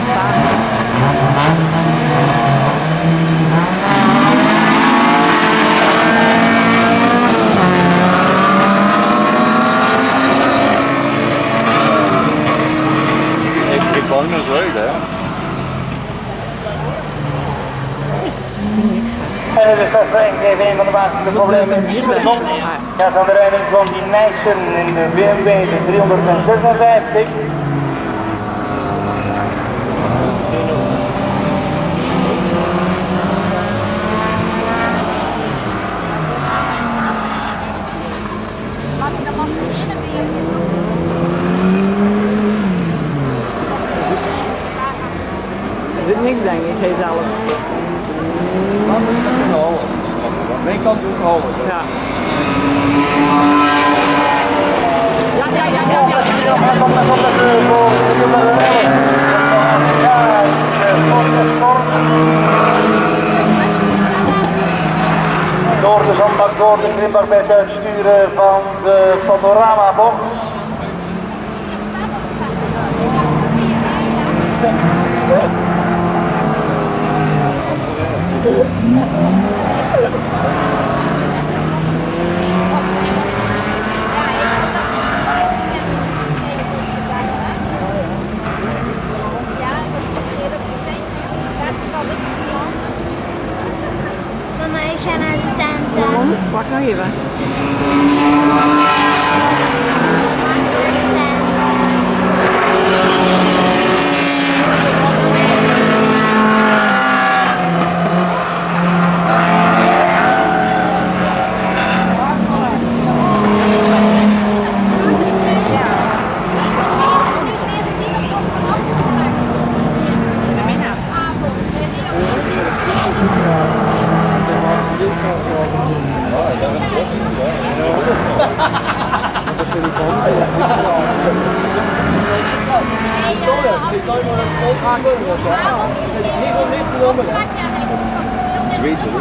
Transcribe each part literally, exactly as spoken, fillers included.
Gevangen zuid, hè? En het is Frank, even een van de maakte problemen die gezond gaat aan de rijding van die Nijssen in de B M W de driehonderdzesenvijftig. Er zit niks denk ik, hij zelf. Laat me niet kunnen houden. Twee kanten ook houden. Ja. Ja, ja, ja, ja, ja. Door de zandbak, door de klimper bij het uitsturen van de panoramabocht. Mama, ik ga naar de tent. Waarom? Wacht nog even. Dat is niet van. Zweten,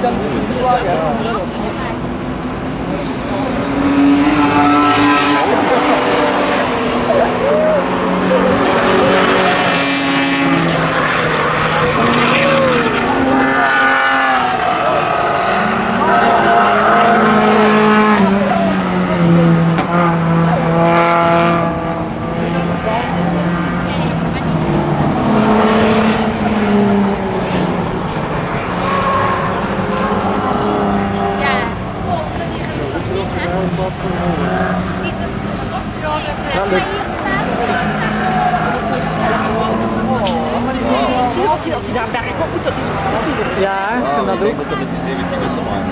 Als hij, als hij daar bergop moet, dat is precies niet. Ja, ik vind dat ook. Dat het de zeventien is gemaakt.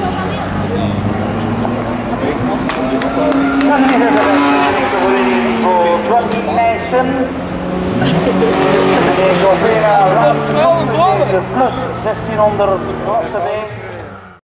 Voor Johnny Nijssen. De Govera Plus zestienhonderd klasse B.